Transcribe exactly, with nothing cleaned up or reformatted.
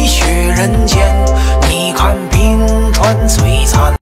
血人间。你看兵团璀璨。